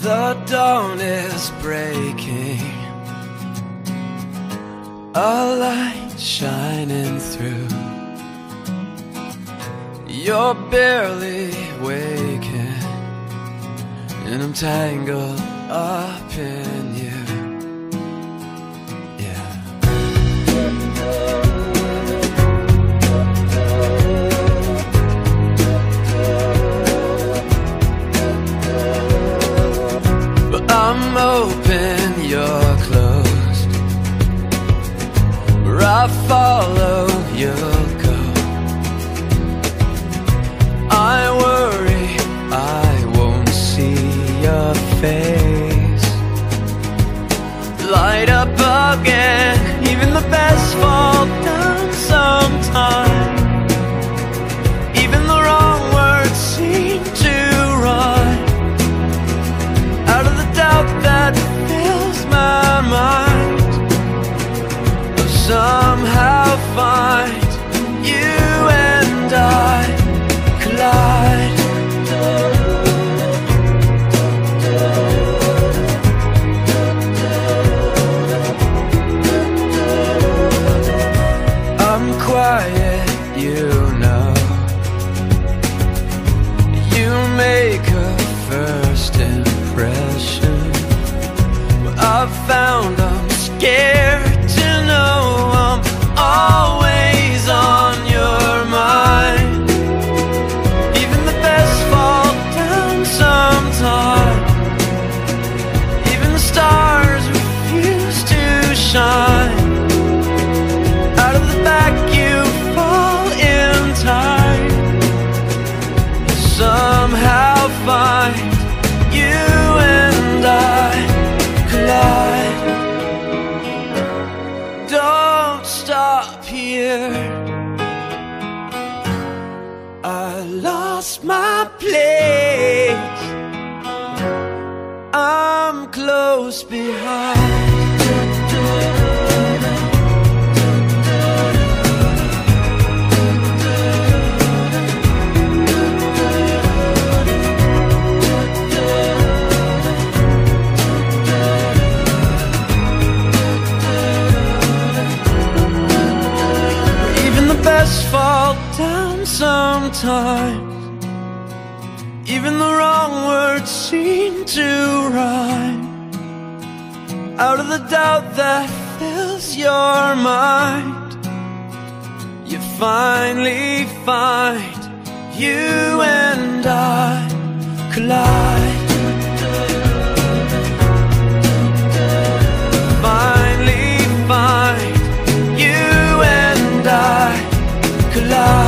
The dawn is breaking, a light shining through. You're barely waking, and I'm tangled up in you. Yeah. But I'm open, you're closed. Where I follow, you'll go. I worry I won't see your face light up again. Even the best fall down sometime. Even the wrong words seem to rhyme. Out of the doubt that fills my mind, I'll somehow find you and I collide. I'm quiet, you know. You make a first impression, but I've found I'm scared to know I'm always on your mind. Even the best fall down sometime. Even the stars refuse to shine. Out of the back you fall in time. Somehow find you and I collide. Don't stop here. I lost my place. I'm close behind. Even the best fall down sometimes. Even the wrong words seem to rhyme. Out of the doubt that fills your mind, you finally find you and I collide. Finally find you and I collide.